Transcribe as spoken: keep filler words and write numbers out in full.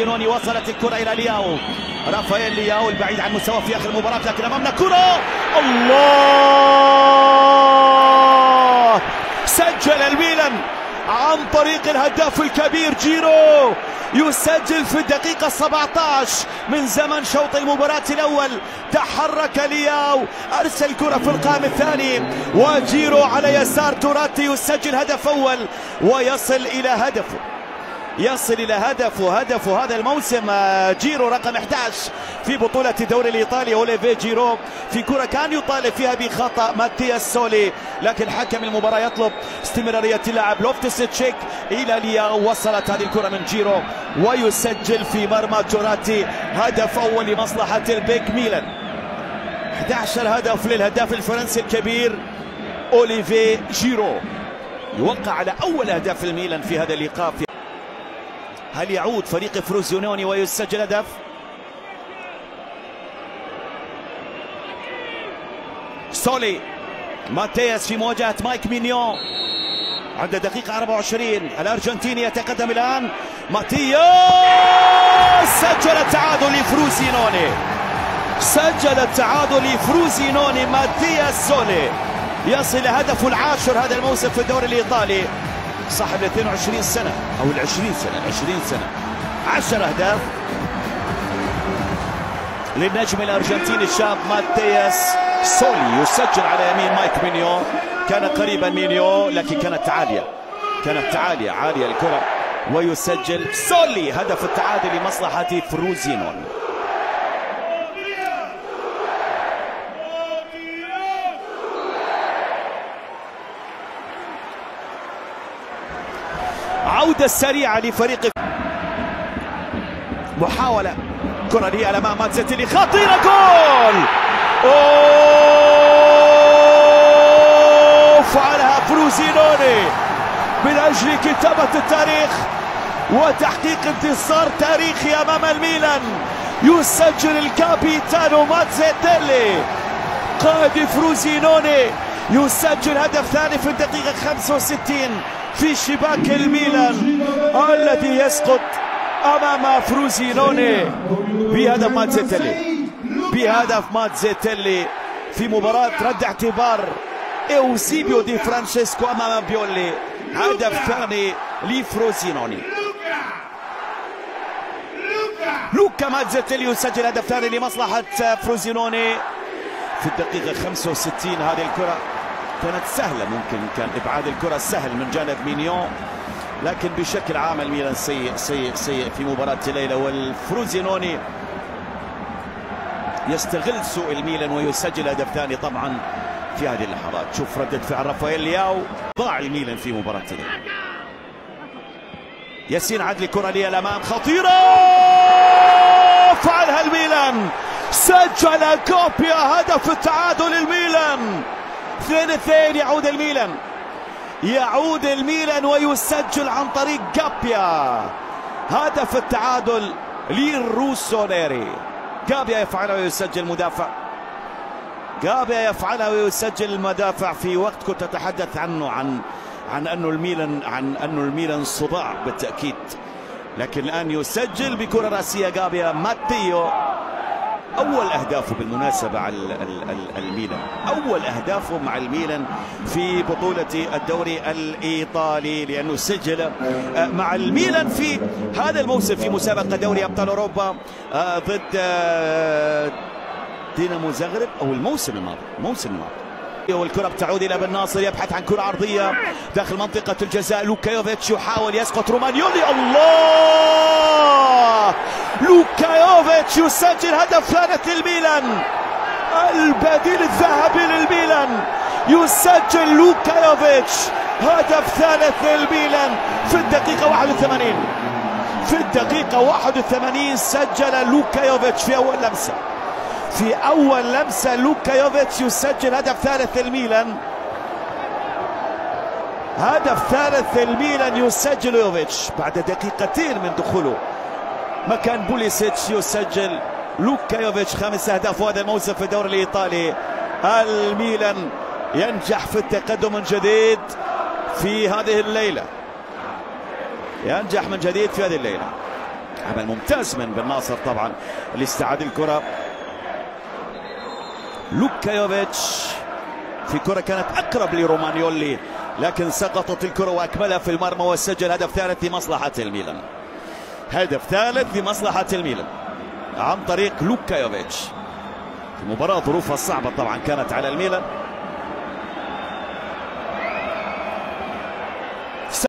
فروزينوني. وصلت الكرة إلى لياو، رافائيل لياو البعيد عن مستوى في آخر المباراة، لكن أمامنا كرة. الله، سجل الميلان عن طريق الهداف الكبير جيرو، يسجل في الدقيقة سبعة عشر من زمن شوط المباراة الأول. تحرك لياو، أرسل الكرة في القائم الثاني، وجيرو على يسار توراتي يسجل هدف أول ويصل إلى هدفه، يصل إلى هدفه هدفه هذا الموسم. جيرو رقم أحد عشر في بطولة الدوري الإيطالي، أوليفي جيرو في كرة كان يطالب فيها بخطأ ماتياس سولي، لكن حكم المباراة يطلب استمرارية اللاعب لوفتس تشيك إلى لياو. وصلت هذه الكرة من جيرو ويسجل في مرمى توراتي هدف أول لمصلحة البيك ميلان. أحد عشر هدف للهداف الفرنسي الكبير أوليفي جيرو، يوقع على أول أهداف الميلان في هذا اللقاء. هل يعود فريق فروزينوني ويسجل هدف؟ سولي، ماتياس في مواجهة مايك مينيون عند دقيقة أربعة وعشرين. الأرجنتيني يتقدم الآن، ماتياس سجل التعادل لفروزينوني، سجل التعادل لفروزينوني. ماتياس سولي يصل هدفه العاشر هذا الموسم في الدوري الإيطالي، صاحب ال اثنين وعشرين سنة أو ال عشرين سنة، عشرين سنة، عشر أهداف للنجم الأرجنتيني الشاب ماتياس سولي. يسجل على يمين مايك مينيو، كان قريبا مينيو لكن كانت عالية، كانت عالية عالية الكرة، ويسجل سولي هدف التعادل لمصلحة فروزينوني. عودة سريعة لفريق، محاولة كرة لي أمام ماتزيتيلي، خطيرة، جول! أوه، فعلها فروزينوني من أجل كتابة التاريخ وتحقيق انتصار تاريخي أمام الميلان. يسجل الكابيتانو ماتزيتيلي قائد فروزينوني، يسجل هدف ثاني في الدقيقة خمسة وستين في شباك الميلان الذي يسقط امام فروزينوني بهدف ماتزيتيلي، بهدف ماتزيتيلي في مباراة رد اعتبار ايوسيبيو دي فرانشيسكو امام بيولي. هدف ثاني لفروزينوني، لوكا ماتزيتيلي يسجل هدف ثاني لمصلحة فروزينوني في الدقيقة خمسة وستين. هذه الكرة كانت سهلة، ممكن كان إبعاد الكرة سهل من جانب مينيون، لكن بشكل عام الميلان سيء سيء سيء في مباراة الليلة، والفروزينوني يستغل سوء الميلان ويسجل هدف ثاني طبعا في هذه اللحظات. شوف ردة فعل رافائيل لياو، ضاع الميلان في مباراة الليلة. ياسين عدلي كرة لي الأمام، خطيرة، فعلها الميلان، سجل كوبيا هدف التعادل الميلان. اثنين اثنين، يعود الميلان، يعود الميلان ويسجل عن طريق جابيا هدف التعادل للروسونيري. جابيا يفعلها ويسجل مدافع، جابيا يفعلها ويسجل المدافع في وقت كنت أتحدث عنه عن عن أنه الميلان عن أنه الميلان صداع بالتأكيد، لكن الآن يسجل بكرة رأسية جابيا ماتيو. أول أهدافه بالمناسبة على الميلان، أول أهدافه مع الميلان في بطولة الدوري الإيطالي، لأنه سجل مع الميلان في هذا الموسم في مسابقة دوري أبطال أوروبا ضد دينامو زغرب، أو الموسم الماضي، الموسم الماضي. والكرة بتعود إلى بن ناصر، يبحث عن كرة عرضية داخل منطقة الجزاء. لوكايوفيتش يحاول يسقط رومانيولي، الله، لوكايوفيتش يسجل هدف ثالث للميلان، البديل الذهبي للميلان، يسجل لوكايوفيتش هدف ثالث للميلان في الدقيقة واحد وثمانين. في الدقيقة واحد وثمانين سجل لوكايوفيتش في أول لمسة، في أول لمسة لوكايوفيتش يسجل هدف ثالث الميلان، هدف ثالث الميلان يسجل يوفيتش بعد دقيقتين من دخوله مكان بوليسيتش. يسجل لوكايوفيتش خامس أهداف هذا الموسم في الدوري الإيطالي. الميلان ينجح في التقدم من جديد في هذه الليلة، ينجح من جديد في هذه الليلة. عمل ممتاز من بن ناصر طبعا اللي استعاد الكرة. لوكا يوفيتش في كرة كانت أقرب لرومانيولي لكن سقطت الكرة وأكملها في المرمى وسجل هدف ثالث لمصلحة الميلان. هدف ثالث لمصلحة الميلان عن طريق لوكا يوفيتش في مباراة ظروفها الصعبة طبعا كانت على الميلان.